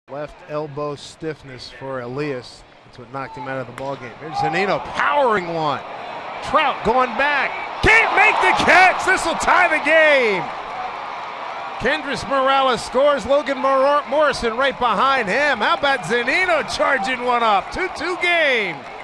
Left elbow stiffness for Elias. That's what knocked him out of the ballgame. Here's Zunino powering one. Trout going back. Can't make the catch. This will tie the game. Kendrys Morales scores. Logan Morrison right behind him. How about Zunino charging one up? 2-2 game.